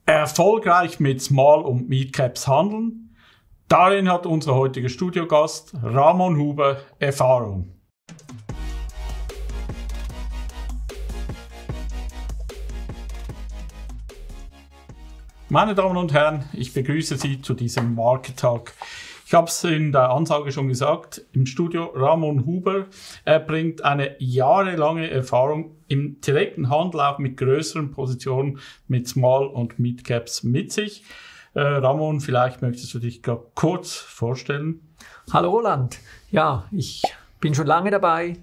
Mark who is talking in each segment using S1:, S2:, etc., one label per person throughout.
S1: Erfolgreich mit Small- und Mid-Caps handeln. Darin hat unser heutiger Studiogast Ramon Huber Erfahrung. Meine Damen und Herren, ich begrüße Sie zu diesem Market Talk. Ich habe es in der Ansage schon gesagt, im Studio Ramon Huber. Er bringt eine jahrelange Erfahrung im direkten Handel, auch mit größeren Positionen, mit Small- und Mid-Caps mit sich. Ramon, vielleicht möchtest du dich kurz vorstellen.
S2: Hallo Roland. Ja, ich bin schon lange dabei.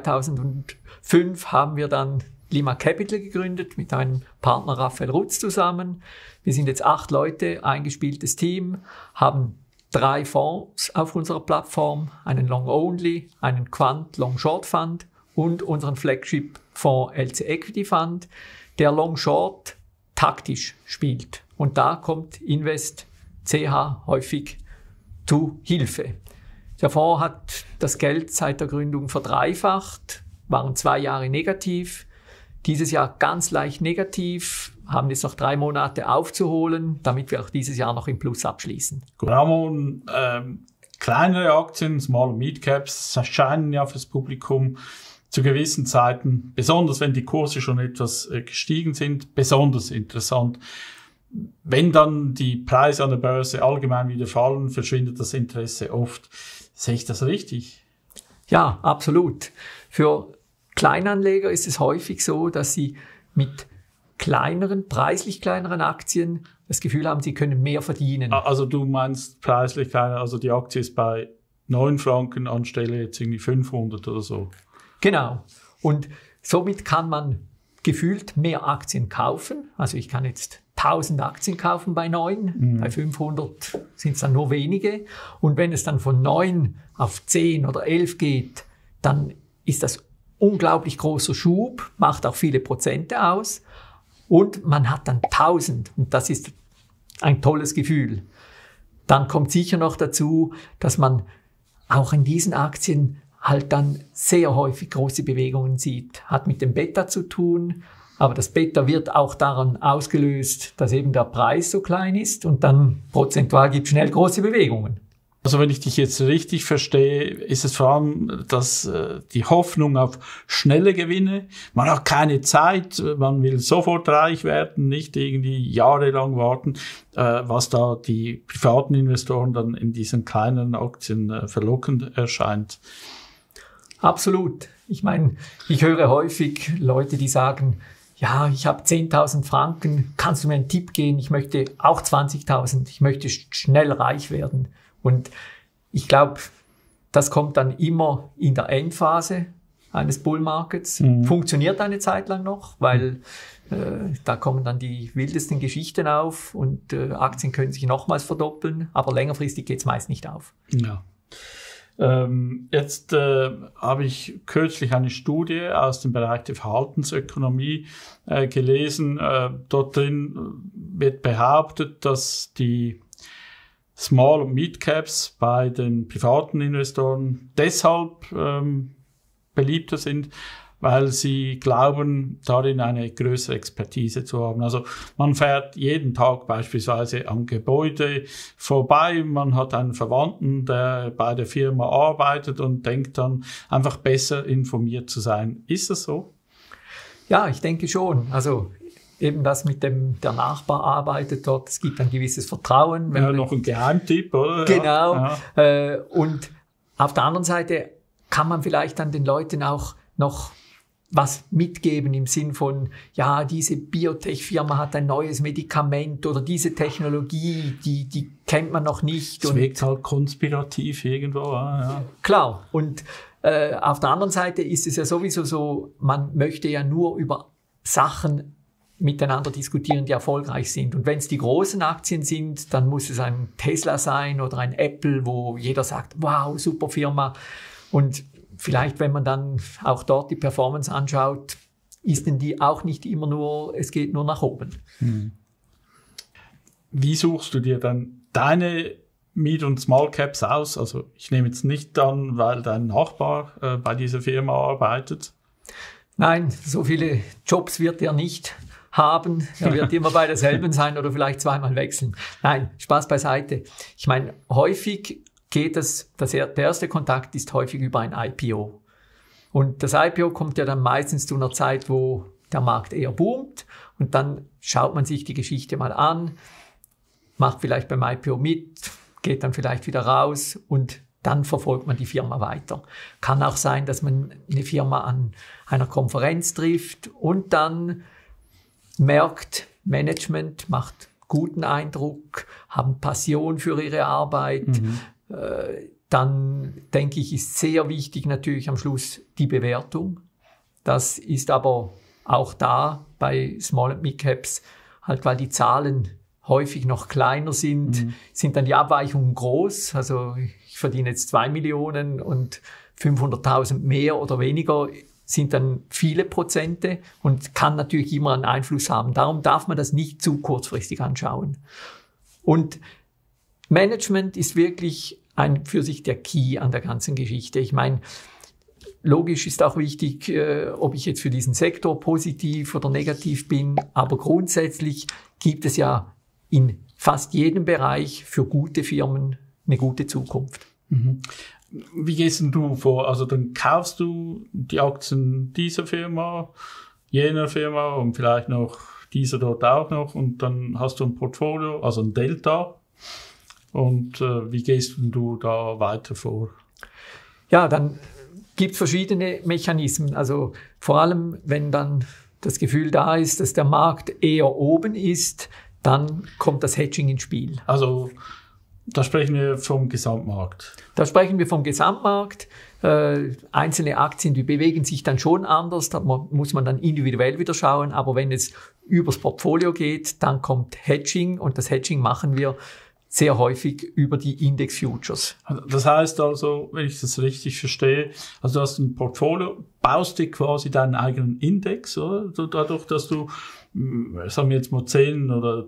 S2: 2005 haben wir dann Lima Capital gegründet mit meinem Partner Raphael Rutz zusammen. Wir sind jetzt 8 Leute, eingespieltes Team, haben 3 Fonds auf unserer Plattform, einen Long-Only, einen Quant Long-Short Fund und unseren Flagship-Fonds LC Equity Fund, der Long-Short taktisch spielt. Und da kommt Invest CH häufig zu Hilfe. Der Fonds hat das Geld seit der Gründung verdreifacht, waren 2 Jahre negativ, dieses Jahr ganz leicht negativ, haben jetzt noch 3 Monate aufzuholen, damit wir auch dieses Jahr noch im Plus abschließen.
S1: Ramon, kleinere Aktien, Small- und Mid-Caps, erscheinen ja fürs Publikum zu gewissen Zeiten, besonders wenn die Kurse schon etwas gestiegen sind, besonders interessant. Wenn dann die Preise an der Börse allgemein wieder fallen, verschwindet das Interesse oft. Sehe ich das richtig?
S2: Ja, absolut. Für Kleinanleger ist es häufig so, dass sie mit preislich kleineren Aktien das Gefühl haben, sie können mehr verdienen.
S1: Also du meinst preislich kleiner, also die Aktie ist bei 9 Franken anstelle jetzt irgendwie 500 oder so.
S2: Genau. Und somit kann man gefühlt mehr Aktien kaufen. Also ich kann jetzt 1000 Aktien kaufen bei 9, bei 500 sind es dann nur wenige. Und wenn es dann von 9 auf 10 oder 11 geht, dann ist das unglaublich großer Schub, macht auch viele Prozente aus. Und man hat dann 1000 und das ist ein tolles Gefühl. Dann kommt sicher noch dazu, dass man auch in diesen Aktien halt dann sehr häufig große Bewegungen sieht. Hat mit dem Beta zu tun, aber das Beta wird auch daran ausgelöst, dass eben der Preis so klein ist und dann prozentual gibt es schnell große Bewegungen.
S1: Also wenn ich dich jetzt richtig verstehe, ist es vor allem die Hoffnung auf schnelle Gewinne. Man hat keine Zeit, man will sofort reich werden, nicht irgendwie jahrelang warten, was da die privaten Investoren dann in diesen kleinen Aktien verlockend erscheint.
S2: Absolut. Ich meine, ich höre häufig Leute, die sagen, ja, ich habe 10.000 Franken, kannst du mir einen Tipp geben? Ich möchte auch 20.000, ich möchte schnell reich werden. Und ich glaube, das kommt dann immer in der Endphase eines Bullmarkets. Funktioniert eine Zeit lang noch, weil da kommen dann die wildesten Geschichten auf und Aktien können sich nochmals verdoppeln, aber längerfristig geht es meist nicht auf.
S1: Ja. Jetzt habe ich kürzlich eine Studie aus dem Bereich der Verhaltensökonomie gelesen. Dort drin wird behauptet, dass die Small- und Mid-Caps bei den privaten Investoren deshalb beliebter sind, weil sie glauben, darin eine größere Expertise zu haben. Also man fährt jeden Tag beispielsweise am Gebäude vorbei, man hat einen Verwandten, der bei der Firma arbeitet und denkt dann, einfach besser informiert zu sein. Ist das so?
S2: Ja, ich denke schon. Also eben das mit der Nachbar arbeitet dort, es gibt ein gewisses Vertrauen.
S1: Ja, noch ein Geheimtipp, oder?
S2: Genau.
S1: Ja.
S2: Und auf der anderen Seite kann man vielleicht dann den Leuten auch noch was mitgeben im Sinn von, ja, diese Biotech-Firma hat ein neues Medikament oder diese Technologie, die kennt man noch nicht.
S1: Das wirkt halt konspirativ irgendwo. Ja.
S2: Klar. Und auf der anderen Seite ist es ja sowieso so, man möchte ja nur über Sachen miteinander diskutieren, die erfolgreich sind. Und wenn es die großen Aktien sind, dann muss es ein Tesla sein oder ein Apple, wo jeder sagt, wow, super Firma. Und vielleicht, wenn man dann auch dort die Performance anschaut, ist denn die auch nicht immer nur, es geht nur nach oben.
S1: Wie suchst du dir dann deine Mid- und Small Caps aus? Also ich nehme jetzt nicht an, weil dein Nachbar bei dieser Firma arbeitet.
S2: Nein, so viele Jobs wird er nicht haben. Er wird immer bei derselben sein oder vielleicht zweimal wechseln. Nein, Spaß beiseite. Ich meine, häufig geht der erste Kontakt ist häufig über ein IPO. Und das IPO kommt ja dann meistens zu einer Zeit, wo der Markt eher boomt und dann schaut man sich die Geschichte mal an, macht vielleicht beim IPO mit, geht dann vielleicht wieder raus und dann verfolgt man die Firma weiter. Kann auch sein, dass man eine Firma an einer Konferenz trifft und dann merkt, Management macht guten Eindruck, haben Passion für ihre Arbeit. Dann denke ich, ist sehr wichtig natürlich am Schluss die Bewertung. Das ist aber auch da bei Small and Mid Caps, halt weil die Zahlen häufig noch kleiner sind, sind dann die Abweichungen groß. Also ich verdiene jetzt 2 Millionen und 500.000 mehr oder weniger sind dann viele Prozente und kann natürlich immer einen Einfluss haben. Darum darf man das nicht zu kurzfristig anschauen. Und Management ist wirklich für sich der Key an der ganzen Geschichte. Ich meine, logisch ist auch wichtig, ob ich jetzt für diesen Sektor positiv oder negativ bin, aber grundsätzlich gibt es ja in fast jedem Bereich für gute Firmen eine gute Zukunft.
S1: Wie gehst denn du vor? Also dann kaufst du die Aktien dieser Firma, jener Firma und vielleicht noch dieser dort auch noch und dann hast du ein Portfolio, also ein Delta. Und wie gehst du da weiter vor?
S2: Ja, dann gibt es verschiedene Mechanismen. Also vor allem, wenn dann das Gefühl da ist, dass der Markt eher oben ist, dann kommt das Hedging ins Spiel.
S1: Also da sprechen wir vom Gesamtmarkt.
S2: Da sprechen wir vom Gesamtmarkt. Einzelne Aktien, die bewegen sich dann schon anders. Da muss man dann individuell wieder schauen. Aber wenn es übers Portfolio geht, dann kommt Hedging. Und das Hedging machen wir sehr häufig über die Index-Futures.
S1: Das heißt also, wenn ich das richtig verstehe, also du hast ein Portfolio, baust dir quasi deinen eigenen Index, oder? Dadurch, dass du, sagen wir jetzt mal 10 oder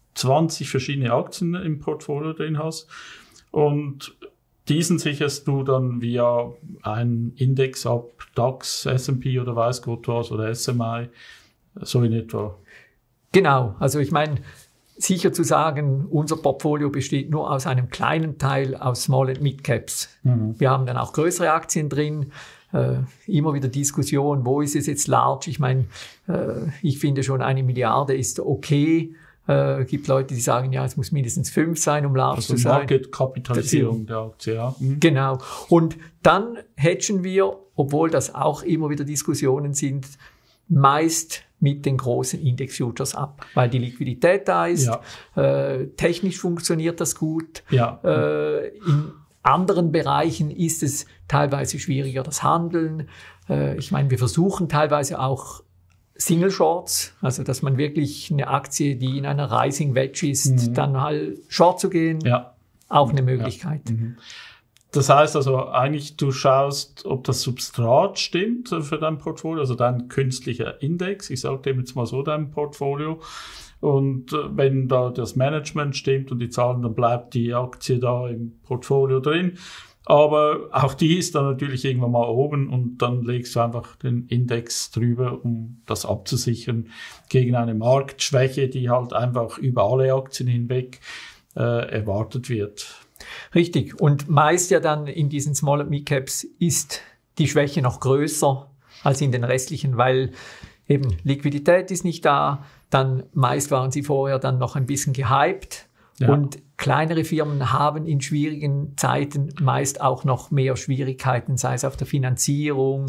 S1: 20 verschiedene Aktien im Portfolio drin hast und diesen sicherst du dann via einen Index ab, DAX, S&P oder weiß Gott was oder SMI, so in etwa.
S2: Genau, also ich meine, sicher zu sagen, unser Portfolio besteht nur aus einem kleinen Teil aus Small and Mid Caps. Wir haben dann auch größere Aktien drin, immer wieder Diskussion, wo ist es jetzt large? Ich meine, ich finde schon 1 Milliarde ist okay. Gibt Leute, die sagen, ja, es muss mindestens 5 sein, um large zu sein.
S1: Market-Kapitalisierung der Aktie, ja.
S2: Genau. Und dann hedgen wir, obwohl das auch immer wieder Diskussionen sind, meist mit den großen Index-Futures ab, weil die Liquidität da ist. Ja. Technisch funktioniert das gut. Ja. In anderen Bereichen ist es teilweise schwieriger, das Handeln. Ich meine, wir versuchen teilweise auch Single Shorts, also dass man wirklich eine Aktie, die in einer Rising Wedge ist, dann halt Short zu gehen, auch eine Möglichkeit.
S1: Ja. Das heißt also eigentlich, du schaust, ob das Substrat stimmt für dein Portfolio, also dein künstlicher Index, ich sage dem jetzt mal so, dein Portfolio. Und wenn da das Management stimmt und die Zahlen, dann bleibt die Aktie da im Portfolio drin. Aber auch die ist dann natürlich irgendwann mal oben und dann legst du einfach den Index drüber, um das abzusichern gegen eine Marktschwäche, die halt einfach über alle Aktien hinweg erwartet wird.
S2: Richtig. Und meist ja dann in diesen Small and Mid Caps ist die Schwäche noch größer als in den restlichen, weil eben Liquidität ist nicht da. Dann meist waren sie vorher dann noch ein bisschen gehypt. Ja. Und kleinere Firmen haben in schwierigen Zeiten meist auch noch mehr Schwierigkeiten, sei es auf der Finanzierung,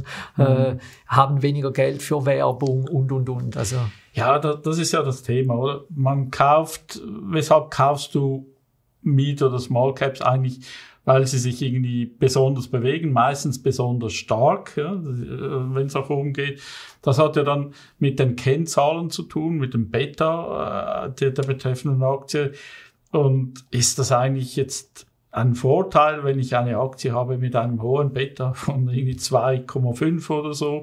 S2: haben weniger Geld für Werbung und. Also
S1: ja, das ist ja das Thema, oder? Weshalb kaufst du Mid- oder Small Caps eigentlich? Weil sie sich irgendwie besonders bewegen, meistens besonders stark, ja, wenn es auch umgeht. Das hat ja dann mit den Kennzahlen zu tun, mit dem Beta der betreffenden Aktie. Und ist das eigentlich jetzt ein Vorteil, wenn ich eine Aktie habe mit einem hohen Beta von irgendwie 2,5 oder so?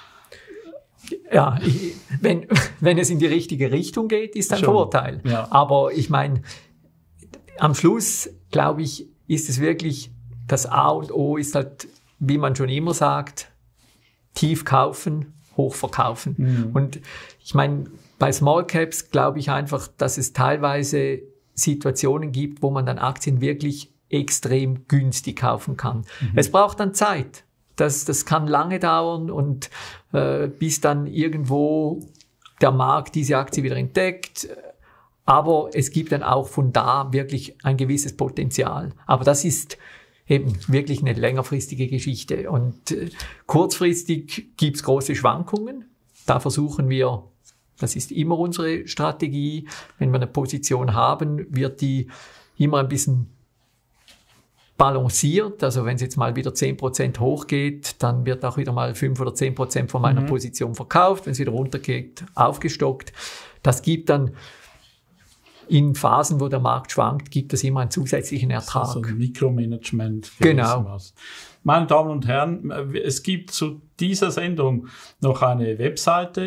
S2: Ja, wenn es in die richtige Richtung geht, ist ein Vorteil. Ja. Aber ich meine, am Schluss, glaube ich, ist es wirklich, das A und O ist halt, wie man schon immer sagt, tief kaufen, hoch verkaufen. Und ich meine, bei Small Caps glaube ich einfach, dass es teilweise Situationen gibt, wo man dann Aktien wirklich extrem günstig kaufen kann. Es braucht dann Zeit. Das kann lange dauern und bis dann irgendwo der Markt diese Aktie wieder entdeckt. Aber es gibt dann auch von da wirklich ein gewisses Potenzial. Aber das ist eben wirklich eine längerfristige Geschichte. Und kurzfristig gibt's große Schwankungen. Da versuchen wir, das ist immer unsere Strategie, wenn wir eine Position haben, wird die immer ein bisschen balanciert. Also wenn es jetzt mal wieder 10% hochgeht, dann wird auch wieder mal 5 oder 10% von meiner Position verkauft. Wenn es wieder runtergeht, aufgestockt. Das gibt dann in Phasen, wo der Markt schwankt, gibt es immer einen zusätzlichen Ertrag.
S1: Also ein Mikromanagement.
S2: Genau.
S1: Meine Damen und Herren, es gibt zu dieser Sendung noch eine Webseite,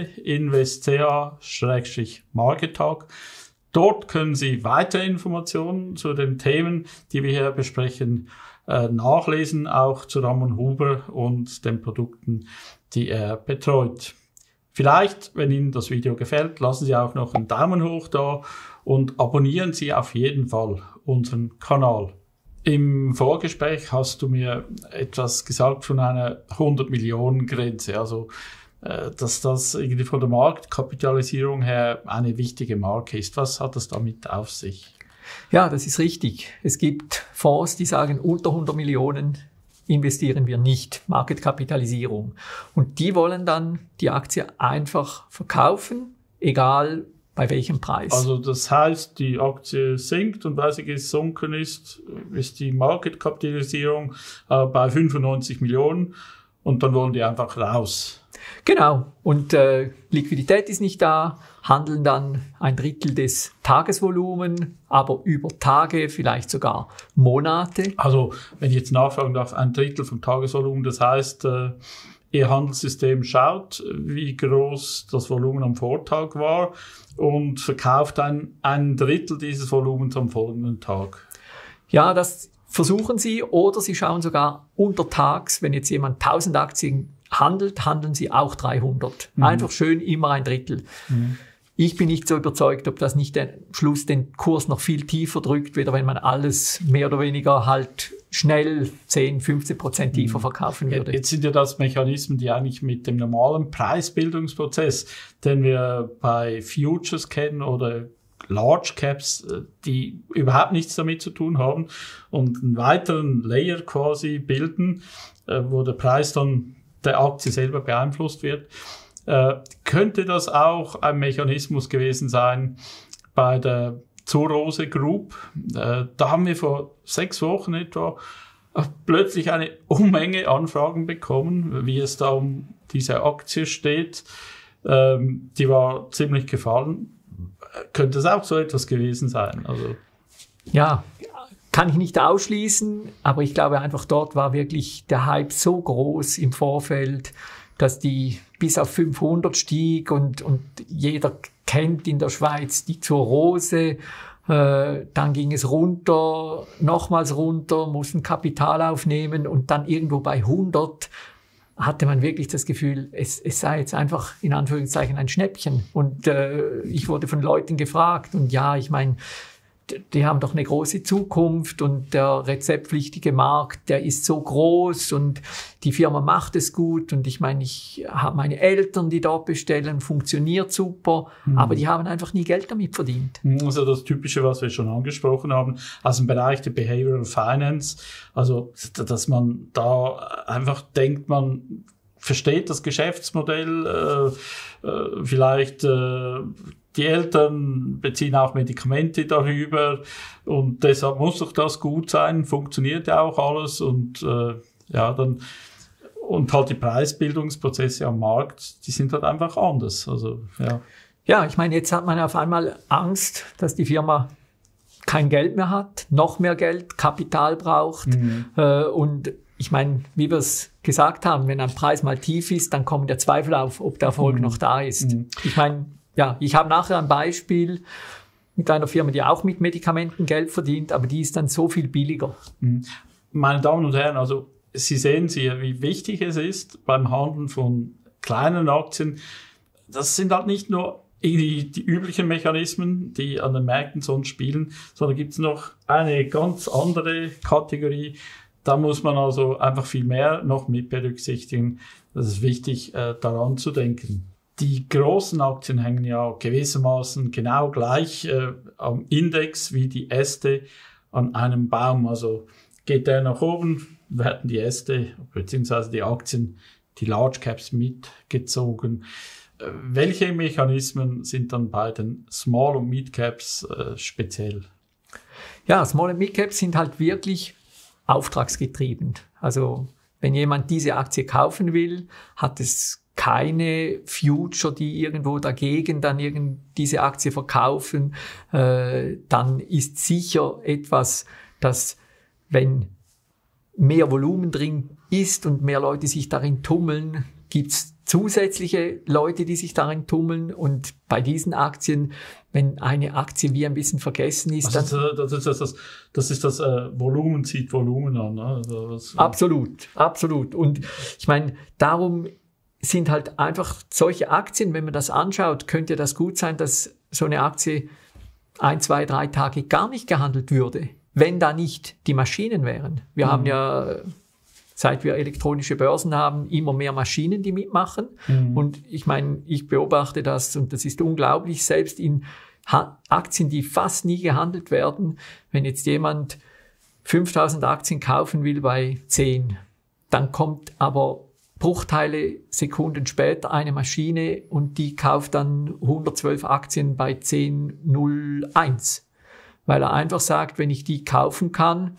S1: investca-markettag. Dort können Sie weitere Informationen zu den Themen, die wir hier besprechen, nachlesen, auch zu Ramon Huber und den Produkten, die er betreut. Vielleicht, wenn Ihnen das Video gefällt, lassen Sie auch noch einen Daumen hoch da und abonnieren Sie auf jeden Fall unseren Kanal. Im Vorgespräch hast du mir etwas gesagt von einer 100-Millionen-Grenze, also dass das irgendwie von der Marktkapitalisierung her eine wichtige Marke ist. Was hat das damit auf sich?
S2: Ja, das ist richtig. Es gibt Fonds, die sagen, unter 100 Millionen investieren wir nicht, Marketkapitalisierung. Und die wollen dann die Aktie einfach verkaufen, egal bei welchem Preis.
S1: Also das heißt, die Aktie sinkt und weil sie gesunken ist, ist die Marketkapitalisierung bei 95 Millionen und dann wollen die einfach raus.
S2: Genau. Und Liquidität ist nicht da, handeln dann ein Drittel des Tagesvolumen, aber über Tage, vielleicht sogar Monate.
S1: Also, wenn ich jetzt nachfragen darf, ein Drittel vom Tagesvolumen, das heißt, Ihr Handelssystem schaut, wie groß das Volumen am Vortag war und verkauft ein Drittel dieses Volumens am folgenden Tag.
S2: Ja, das versuchen Sie oder Sie schauen sogar untertags, wenn jetzt jemand 1000 Aktien handelt, handeln Sie auch 300. Einfach schön immer ein Drittel. Ich bin nicht so überzeugt, ob das nicht am Schluss den Kurs noch viel tiefer drückt, wieder wenn man alles mehr oder weniger halt schnell 10-15% tiefer verkaufen würde.
S1: Jetzt sind ja das Mechanismen, die eigentlich mit dem normalen Preisbildungsprozess, den wir bei Futures kennen oder Large Caps, die überhaupt nichts damit zu tun haben und einen weiteren Layer quasi bilden, wo der Preis dann der Aktie selber beeinflusst wird. Könnte das auch ein Mechanismus gewesen sein bei der Zur Rose Group? Da haben wir vor 6 Wochen etwa plötzlich eine Unmenge Anfragen bekommen, wie es da um diese Aktie steht. Die war ziemlich gefallen. Könnte es auch so etwas gewesen sein? Also
S2: ja, kann ich nicht ausschließen, aber ich glaube einfach, dort war wirklich der Hype so groß im Vorfeld, dass die bis auf 500 stieg und jeder kennt in der Schweiz die Zur Rose. Dann ging es runter, nochmals runter, mussten Kapital aufnehmen und dann irgendwo bei 100 hatte man wirklich das Gefühl, es sei jetzt einfach in Anführungszeichen ein Schnäppchen. Und ich wurde von Leuten gefragt und ja, ich meine, die haben doch eine große Zukunft und der rezeptpflichtige Markt, der ist so groß und die Firma macht es gut und ich meine, ich habe meine Eltern, die dort bestellen, funktioniert super, aber die haben einfach nie Geld damit verdient.
S1: Also das Typische, was wir schon angesprochen haben, aus dem Bereich der Behavioral Finance, also dass man da einfach denkt, man versteht das Geschäftsmodell, vielleicht die Eltern beziehen auch Medikamente darüber und deshalb muss doch das gut sein, funktioniert ja auch alles und dann und halt die Preisbildungsprozesse am Markt, die sind halt einfach anders. Also
S2: ja, ich meine, jetzt hat man auf einmal Angst, dass die Firma kein Geld mehr hat, noch mehr Geld, Kapital braucht und ich meine, wie wir es gesagt haben, wenn ein Preis mal tief ist, dann kommt der Zweifel auf, ob der Erfolg noch da ist. Ich meine, ja, ich habe nachher ein Beispiel mit einer Firma, die auch mit Medikamenten Geld verdient, aber die ist dann so viel billiger.
S1: Meine Damen und Herren, also Sie sehen hier, wie wichtig es ist beim Handeln von kleinen Aktien. Das sind halt nicht nur die üblichen Mechanismen, die an den Märkten sonst spielen, sondern gibt es noch eine ganz andere Kategorie. Da muss man also einfach viel mehr noch mit berücksichtigen. Das ist wichtig, daran zu denken. Die großen Aktien hängen ja gewissermaßen genau gleich am Index wie die Äste an einem Baum. Also geht der nach oben, werden die Äste bzw. die Aktien, die Large Caps mitgezogen. Welche Mechanismen sind dann bei den Small- und Mid-Caps speziell?
S2: Ja, Small- und Mid-Caps sind halt wirklich auftragsgetrieben. Also wenn jemand diese Aktie kaufen will, hat es keine Future, die irgendwo dagegen dann diese Aktie verkaufen. Dann ist sicher etwas, dass wenn mehr Volumen drin ist und mehr Leute sich darin tummeln, gibt's zusätzliche Leute, die sich darin tummeln. Und bei diesen Aktien, wenn eine Aktie wie ein bisschen vergessen ist, dann...
S1: Das ist das Volumen zieht Volumen an. Ne? Also
S2: Absolut. Und ich meine, darum sind halt einfach solche Aktien, wenn man das anschaut, könnte das gut sein, dass so eine Aktie 1, 2, 3 Tage gar nicht gehandelt würde, wenn da nicht die Maschinen wären. Wir haben ja, seit wir elektronische Börsen haben, immer mehr Maschinen, die mitmachen. Und ich meine, ich beobachte das und das ist unglaublich, selbst in Aktien, die fast nie gehandelt werden, wenn jetzt jemand 5.000 Aktien kaufen will bei 10, dann kommt aber Bruchteile Sekunden später eine Maschine und die kauft dann 112 Aktien bei 10,01. Weil er einfach sagt, wenn ich die kaufen kann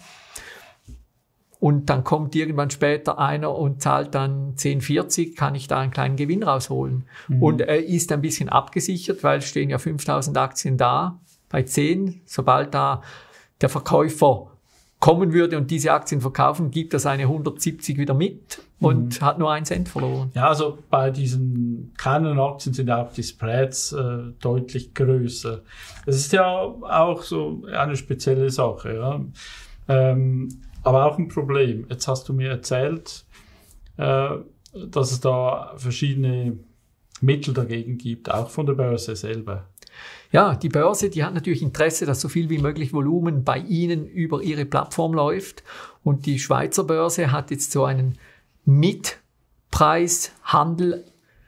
S2: und dann kommt irgendwann später einer und zahlt dann 10,40, kann ich da einen kleinen Gewinn rausholen. Und er ist ein bisschen abgesichert, weil stehen ja 5.000 Aktien da bei 10. Sobald da der Verkäufer kommen würde und diese Aktien verkaufen, gibt er seine 170 wieder mit und hat nur 1 Cent verloren.
S1: Ja, also bei diesen kleinen Aktien sind auch die Spreads deutlich größer. Es ist ja auch so eine spezielle Sache, ja. Aber auch ein Problem. Jetzt hast du mir erzählt, dass es da verschiedene Mittel dagegen gibt, auch von der Börse selber.
S2: Ja, die Börse, die hat natürlich Interesse, dass so viel wie möglich Volumen bei Ihnen über Ihre Plattform läuft. Und die Schweizer Börse hat jetzt so einen Mitpreishandel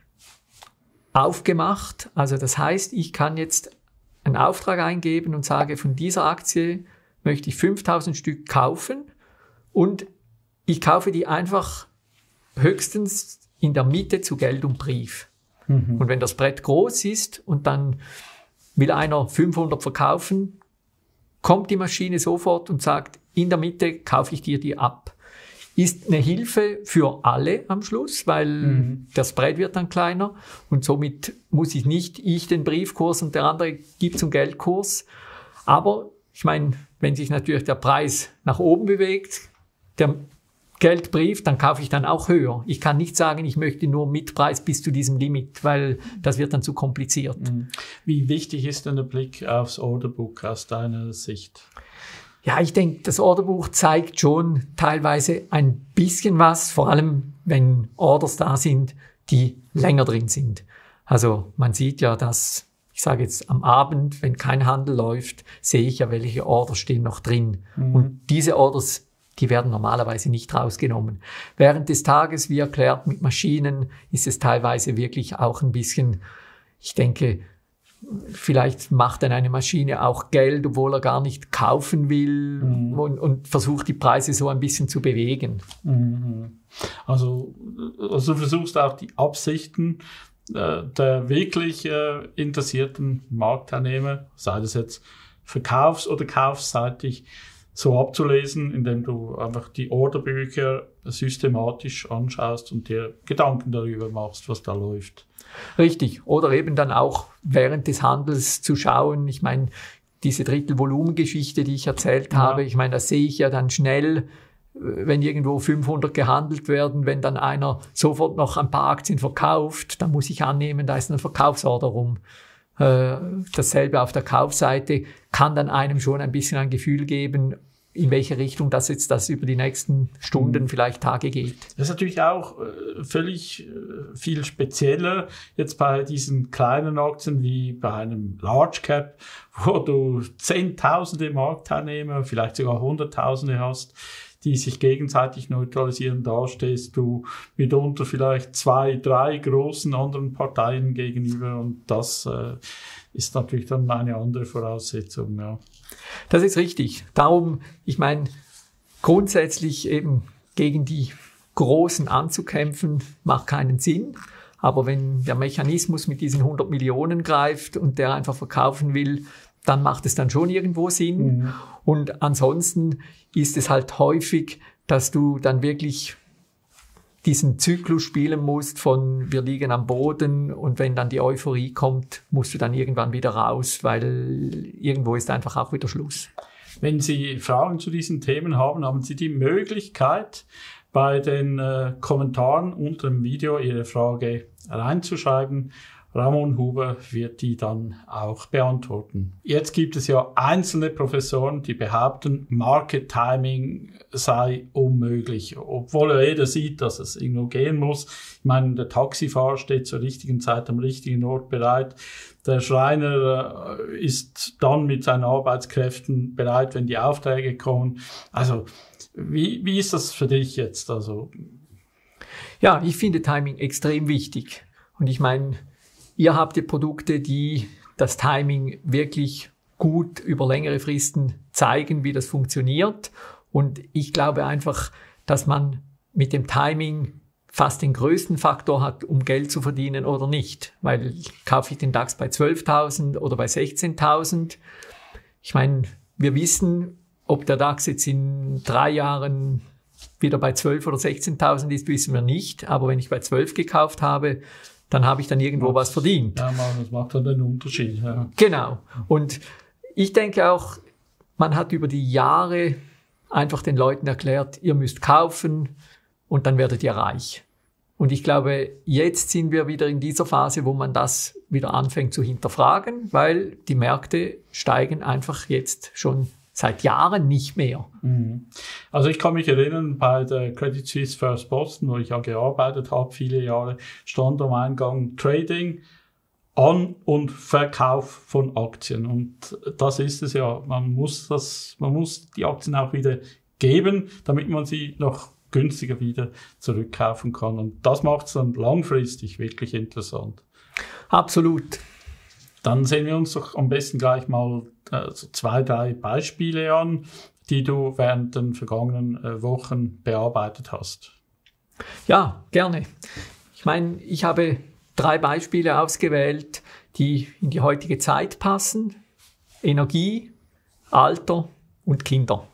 S2: aufgemacht. Also das heißt, ich kann jetzt einen Auftrag eingeben und sage, von dieser Aktie möchte ich 5.000 Stück kaufen und ich kaufe die einfach höchstens in der Mitte zu Geld und Brief. Und wenn das Brett groß ist und dann will einer 500 verkaufen, kommt die Maschine sofort und sagt, in der Mitte kaufe ich dir die ab. Ist eine Hilfe für alle am Schluss, weil der Spread wird dann kleiner und somit muss ich den Briefkurs und der andere gibt zum Geldkurs. Aber ich meine, wenn sich natürlich der Preis nach oben bewegt, der Geldbrief, dann kaufe ich dann auch höher. Ich kann nicht sagen, ich möchte nur Mitpreis bis zu diesem Limit, weil das wird dann zu kompliziert.
S1: Wie wichtig ist denn der Blick aufs Orderbook aus deiner Sicht?
S2: Ja, ich denke, das Orderbuch zeigt schon teilweise ein bisschen was, vor allem wenn Orders da sind, die länger drin sind. Also man sieht ja, dass, ich sage jetzt am Abend, wenn kein Handel läuft, sehe ich ja, welche Orders stehen noch drin. Und diese Orders, die werden normalerweise nicht rausgenommen. Während des Tages, wie erklärt, mit Maschinen ist es teilweise wirklich auch ein bisschen, ich denke, vielleicht macht dann eine Maschine auch Geld, obwohl er gar nicht kaufen will und versucht, die Preise so ein bisschen zu bewegen.
S1: Also du versuchst auch die Absichten der wirklich interessierten Marktteilnehmer, sei das jetzt verkaufs- oder kaufseitig, so abzulesen, indem du einfach die Orderbücher systematisch anschaust und dir Gedanken darüber machst, was da läuft.
S2: Richtig. Oder eben dann auch während des Handels zu schauen. Ich meine, diese Drittelvolumengeschichte, die ich erzählt habe, ich meine, das sehe ich ja dann schnell, wenn irgendwo 500 gehandelt werden, wenn dann einer sofort noch ein paar Aktien verkauft, dann muss ich annehmen, da ist ein Verkaufsorder rum. Dasselbe auf der Kaufseite kann dann einem schon ein bisschen ein Gefühl geben, in welche Richtung das über die nächsten Stunden, vielleicht Tage geht.
S1: Das ist natürlich auch völlig viel spezieller jetzt bei diesen kleinen Aktien wie bei einem Large Cap, wo du Zehntausende Marktteilnehmer, vielleicht sogar Hunderttausende hast, die sich gegenseitig neutralisieren. Da stehst du mitunter vielleicht 2, 3 großen anderen Parteien gegenüber und das ist natürlich dann eine andere Voraussetzung. Ja.
S2: Das ist richtig. Darum, ich meine, grundsätzlich eben gegen die Großen anzukämpfen, macht keinen Sinn. Aber wenn der Mechanismus mit diesen 100 Millionen greift und der einfach verkaufen will, dann macht es dann schon irgendwo Sinn. Mhm. Und ansonsten ist es halt häufig, dass du dann wirklich diesen Zyklus spielen musst von wir liegen am Boden und wenn dann die Euphorie kommt, musst du dann irgendwann wieder raus, weil irgendwo ist einfach auch wieder Schluss.
S1: Wenn Sie Fragen zu diesen Themen haben, haben Sie die Möglichkeit, bei den Kommentaren unter dem Video Ihre Frage reinzuschreiben. Ramon Huber wird die dann auch beantworten. Jetzt gibt es ja einzelne Professoren, die behaupten, Market Timing sei unmöglich, obwohl ja jeder sieht, dass es irgendwo gehen muss. Ich meine, der Taxifahrer steht zur richtigen Zeit am richtigen Ort bereit. Der Schreiner ist dann mit seinen Arbeitskräften bereit, wenn die Aufträge kommen. Also, wie ist das für dich jetzt? Also
S2: ja, ich finde Timing extrem wichtig. Und ich meine, ihr habt die Produkte, die das Timing wirklich gut über längere Fristen zeigen, wie das funktioniert. Und ich glaube einfach, dass man mit dem Timing fast den größten Faktor hat, um Geld zu verdienen oder nicht. Weil kaufe ich den DAX bei 12.000 oder bei 16.000? Ich meine, wir wissen, ob der DAX jetzt in 3 Jahren wieder bei 12.000 oder 16.000 ist, wissen wir nicht. Aber wenn ich bei 12 gekauft habe, dann habe ich dann irgendwo was verdient.
S1: Ja, das macht dann den Unterschied. Ja.
S2: Genau. Und ich denke auch, man hat über die Jahre einfach den Leuten erklärt, ihr müsst kaufen und dann werdet ihr reich. Und ich glaube, jetzt sind wir wieder in dieser Phase, wo man das wieder anfängt zu hinterfragen, weil die Märkte steigen einfach jetzt schon seit Jahren nicht mehr.
S1: Also ich kann mich erinnern, bei der Credit Suisse First Boston, wo ich ja gearbeitet habe, viele Jahre, stand am Eingang Trading, An- und Verkauf von Aktien. Und das ist es ja, man muss die Aktien auch wieder geben, damit man sie noch günstiger wieder zurückkaufen kann. Und das macht es dann langfristig wirklich interessant.
S2: Absolut.
S1: Dann sehen wir uns doch am besten gleich mal so 2, 3 Beispiele an, die du während den vergangenen Wochen bearbeitet hast.
S2: Ja, gerne. Ich meine, ich habe 3 Beispiele ausgewählt, die in die heutige Zeit passen. Energie, Alter und Kinder.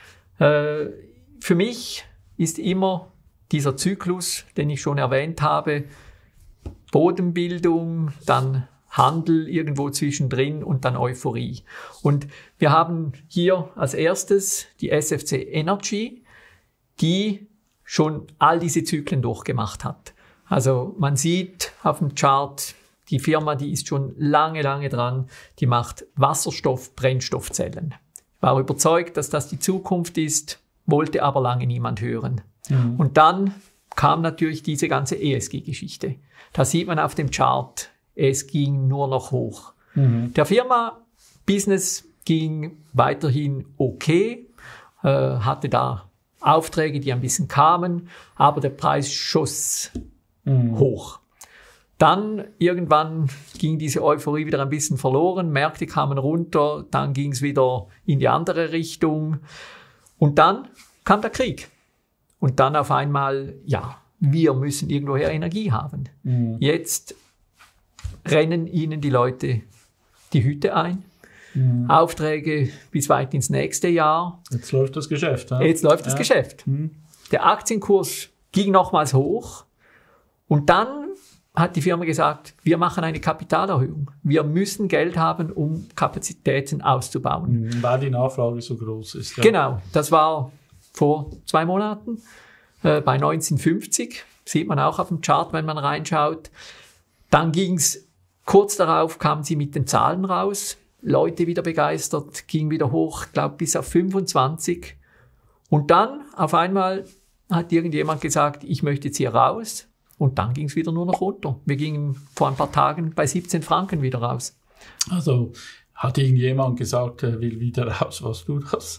S2: Für mich ist immer dieser Zyklus, den ich schon erwähnt habe, Bodenbildung, dann Handel irgendwo zwischendrin und dann Euphorie. Und wir haben hier als erstes die SFC Energy, die schon all diese Zyklen durchgemacht hat. Also man sieht auf dem Chart, die Firma, die ist schon lange dran, die macht Wasserstoff-Brennstoffzellen. Ich war überzeugt, dass das die Zukunft ist, wollte aber lange niemand hören. Mhm. Und dann kam natürlich diese ganze ESG-Geschichte. Da sieht man auf dem Chart, es ging nur noch hoch. Mhm. Der Firma Business ging weiterhin okay, hatte da Aufträge, die ein bisschen kamen, aber der Preis schoss hoch. Dann irgendwann ging diese Euphorie wieder ein bisschen verloren, Märkte kamen runter, dann ging es wieder in die andere Richtung und dann kam der Krieg. Und dann auf einmal, ja, wir müssen irgendwoher Energie haben. Mhm. Jetzt rennen ihnen die Leute die Hüte ein. Mhm. Aufträge bis weit ins nächste Jahr.
S1: Jetzt läuft das Geschäft. Ja?
S2: Jetzt läuft das Geschäft. Mhm. Der Aktienkurs ging nochmals hoch und dann hat die Firma gesagt, wir machen eine Kapitalerhöhung. Wir müssen Geld haben, um Kapazitäten auszubauen.
S1: Weil die Nachfrage so groß ist. Ja.
S2: Genau, das war vor 2 Monaten bei 19,50. Sieht man auch auf dem Chart, wenn man reinschaut. Dann ging's kurz darauf, kamen sie mit den Zahlen raus. Leute wieder begeistert, ging wieder hoch, glaube bis auf 25. Und dann auf einmal hat irgendjemand gesagt, ich möchte jetzt hier raus. Und dann ging es wieder nur noch runter. Wir gingen vor ein paar Tagen bei 17 Franken wieder raus.
S1: Also hat irgendjemand gesagt, er will wieder raus, warst du das?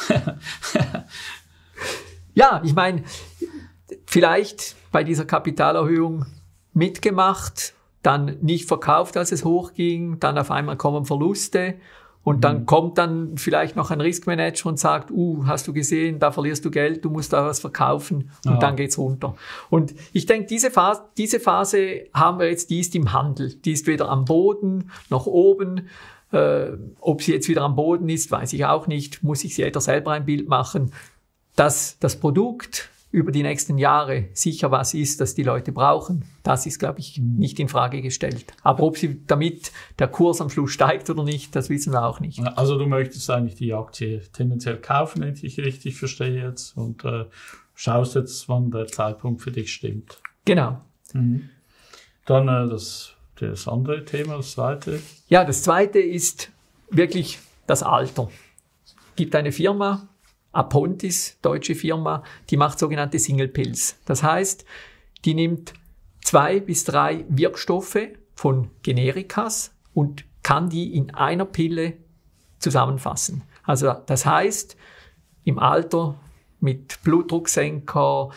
S2: Ja, ich meine, vielleicht bei dieser Kapitalerhöhung mitgemacht, dann nicht verkauft, als es hochging, dann auf einmal kommen Verluste und dann kommt dann vielleicht noch ein Riskmanager und sagt, hast du gesehen, da verlierst du Geld, du musst da was verkaufen und dann geht's runter. Und ich denke, diese Phase haben wir jetzt, die ist im Handel, die ist weder am Boden noch oben. Ob sie jetzt wieder am Boden ist, weiß ich auch nicht, muss sich jeder selber ein Bild machen. Dass das Produkt über die nächsten Jahre sicher was ist, das die Leute brauchen, das ist, glaube ich, nicht in Frage gestellt. Aber ob sie damit der Kurs am Schluss steigt oder nicht, das wissen wir auch nicht.
S1: Also du möchtest eigentlich die Aktie tendenziell kaufen, wenn ich dich richtig verstehe jetzt, und schaust jetzt, wann der Zeitpunkt für dich stimmt.
S2: Genau.
S1: Dann das andere Thema, das zweite.
S2: Ja, das zweite ist wirklich das Alter. Es gibt eine Firma, Apontis, deutsche Firma, die macht sogenannte Single Pills. Das heißt, die nimmt 2 bis 3 Wirkstoffe von Generikas und kann die in einer Pille zusammenfassen. Also das heißt, im Alter mit Blutdrucksenker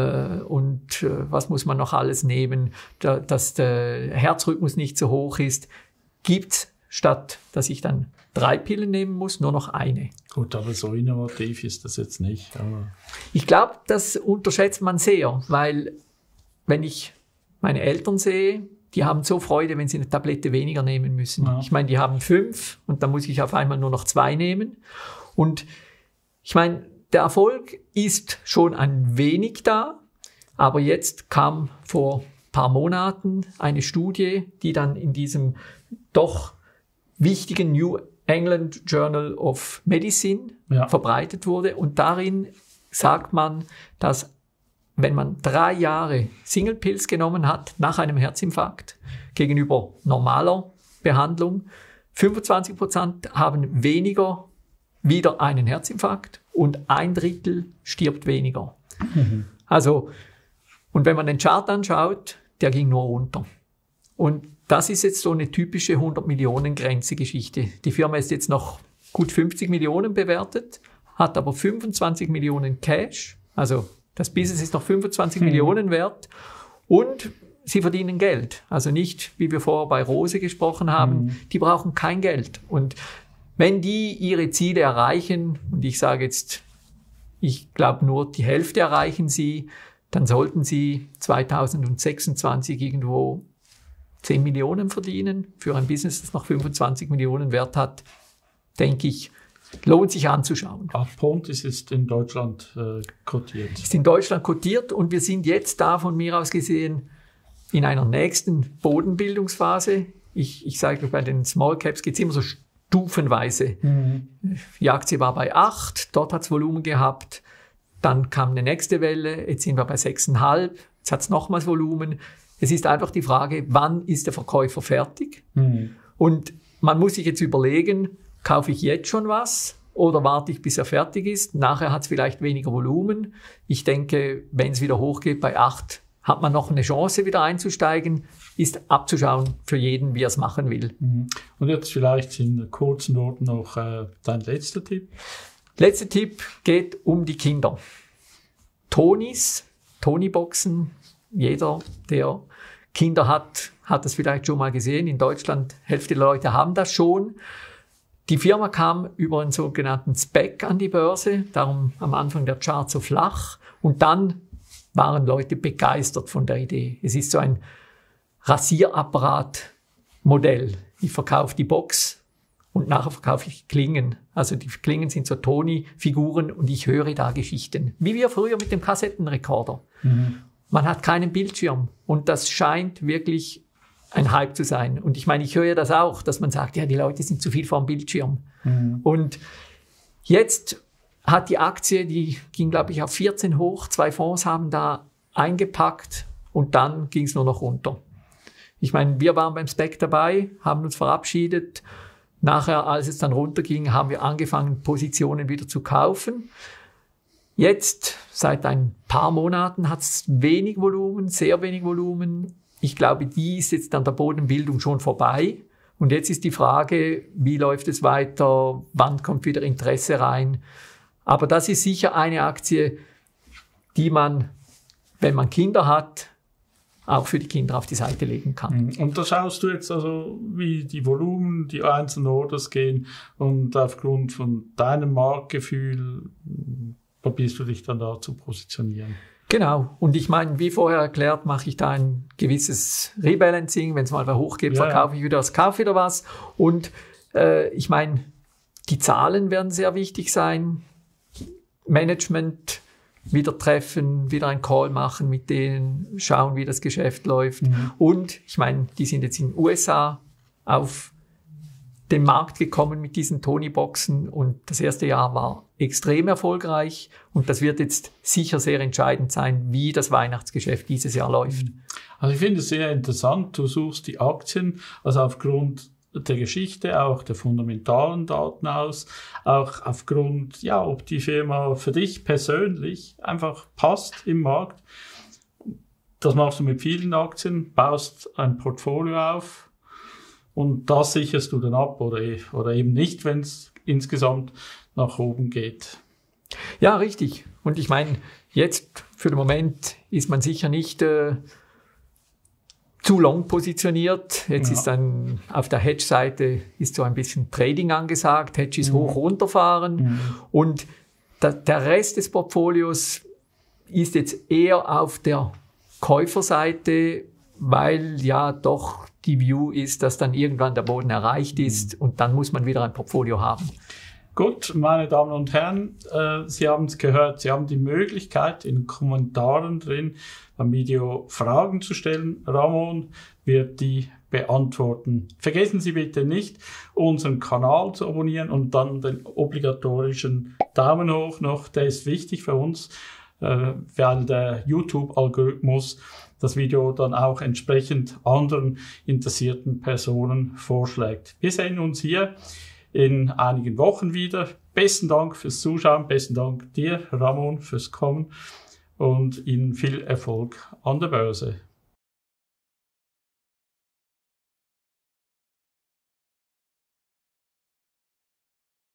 S2: und was muss man noch alles nehmen, dass der Herzrhythmus nicht so hoch ist, gibt's, statt dass ich dann 3 Pillen nehmen muss, nur noch eine.
S1: Gut, aber so innovativ ist das jetzt nicht. Aber
S2: ich glaube, das unterschätzt man sehr, weil wenn ich meine Eltern sehe, die haben so Freude, wenn sie eine Tablette weniger nehmen müssen. Ja. Ich meine, die haben 5 und dann muss ich auf einmal nur noch 2 nehmen. Und ich meine, der Erfolg ist schon ein wenig da, aber jetzt kam vor ein paar Monaten eine Studie, die dann in diesem doch wichtigen New England Journal of Medicine verbreitet wurde. Und darin sagt man, dass wenn man 3 Jahre Single Pills genommen hat nach einem Herzinfarkt gegenüber normaler Behandlung, 25% haben weniger wieder einen Herzinfarkt und 1/3 stirbt weniger. Also, und wenn man den Chart anschaut, der ging nur runter. Und das ist jetzt so eine typische 100-Millionen-Grenze-Geschichte. Die Firma ist jetzt noch gut 50 Millionen bewertet, hat aber 25 Millionen Cash, also das Business ist noch 25 Millionen wert und sie verdienen Geld. Also nicht, wie wir vorher bei Rose gesprochen haben, die brauchen kein Geld. Und wenn die ihre Ziele erreichen, und ich sage jetzt, ich glaube nur die Hälfte erreichen sie, dann sollten sie 2026 irgendwo 10 Millionen verdienen. Für ein Business, das noch 25 Millionen Wert hat, denke ich, lohnt sich anzuschauen.
S1: Apontis ist in Deutschland kotiert.
S2: Ist in Deutschland kotiert und wir sind jetzt da von mir aus gesehen in einer nächsten Bodenbildungsphase. Ich sage, bei den Small Caps geht es immer so stufenweise. Die Aktie war bei 8, dort hat es Volumen gehabt. Dann kam eine nächste Welle, jetzt sind wir bei 6,5, jetzt hat es nochmals Volumen. Es ist einfach die Frage, wann ist der Verkäufer fertig? Und man muss sich jetzt überlegen, kaufe ich jetzt schon was oder warte ich, bis er fertig ist? Nachher hat es vielleicht weniger Volumen. Ich denke, wenn es wieder hochgeht bei 8, hat man noch eine Chance, wieder einzusteigen. Ist abzuschauen für jeden, wie er es machen will.
S1: Und jetzt vielleicht in kurzen Worten noch dein letzter Tipp.
S2: Letzter Tipp geht um die Kinder. Tony-Boxen. Jeder, der Kinder hat das vielleicht schon mal gesehen. In Deutschland, Hälfte der Leute haben das schon. Die Firma kam über einen sogenannten SPAC an die Börse, darum am Anfang der Chart so flach. Und dann waren Leute begeistert von der Idee. Es ist so ein Rasierapparat-Modell. Ich verkaufe die Box und nachher verkaufe ich Klingen. Also die Klingen sind so Tony-Figuren und ich höre da Geschichten. Wie wir früher mit dem Kassettenrekorder. Man hat keinen Bildschirm und das scheint wirklich ein Hype zu sein. Und ich meine, ich höre das auch, dass man sagt, ja, die Leute sind zu viel vor dem Bildschirm. Und jetzt hat die Aktie, die ging, glaube ich, auf 14 hoch. 2 Fonds haben da eingepackt und dann ging es nur noch runter. Ich meine, wir waren beim SPAC dabei, haben uns verabschiedet. Nachher, als es dann runterging, haben wir angefangen, Positionen wieder zu kaufen. Jetzt, seit ein paar Monaten, hat es wenig Volumen, sehr wenig Volumen. Ich glaube, die ist jetzt an der Bodenbildung schon vorbei. Und jetzt ist die Frage, wie läuft es weiter, wann kommt wieder Interesse rein. Aber das ist sicher eine Aktie, die man, wenn man Kinder hat, auch für die Kinder auf die Seite legen kann.
S1: Und da schaust du jetzt also, wie die Volumen, die einzelnen Orders gehen und aufgrund von deinem Marktgefühl probierst du dich dann da zu positionieren.
S2: Genau. Und ich meine, wie vorher erklärt, mache ich da ein gewisses Rebalancing. Wenn es mal hochgeht, verkaufe ich wieder was, kaufe wieder was. Und ich meine, die Zahlen werden sehr wichtig sein. Management wieder treffen, wieder einen Call machen mit denen, schauen, wie das Geschäft läuft. Und ich meine, die sind jetzt in den USA auf den Markt gekommen mit diesen Tony-Boxen und das erste Jahr war extrem erfolgreich und das wird jetzt sicher sehr entscheidend sein, wie das Weihnachtsgeschäft dieses Jahr läuft.
S1: Also ich finde es sehr interessant, du suchst die Aktien, also aufgrund der Geschichte, auch der fundamentalen Daten aus, auch aufgrund, ja, ob die Firma für dich persönlich einfach passt im Markt. Das machst du mit vielen Aktien, baust ein Portfolio auf und das sicherst du dann ab oder eben nicht, wenn es insgesamt nach oben geht.
S2: Ja, richtig. Und ich meine, jetzt für den Moment ist man sicher nicht zu long positioniert. Jetzt ist dann auf der Hedge-Seite ist so ein bisschen Trading angesagt. Hedge ist hoch runterfahren. Und der Rest des Portfolios ist jetzt eher auf der Käuferseite, weil ja doch die View ist, dass dann irgendwann der Boden erreicht ist und dann muss man wieder ein Portfolio haben.
S1: Gut, meine Damen und Herren, Sie haben es gehört, Sie haben die Möglichkeit, in den Kommentaren drin am Video Fragen zu stellen. Ramon wird die beantworten. Vergessen Sie bitte nicht, unseren Kanal zu abonnieren und dann den obligatorischen Daumen hoch noch. Der ist wichtig für uns, weil der YouTube-Algorithmus das Video dann auch entsprechend anderen interessierten Personen vorschlägt. Wir sehen uns hier in einigen Wochen wieder. Besten Dank fürs Zuschauen, besten Dank dir, Ramon, fürs Kommen und Ihnen viel Erfolg an der Börse.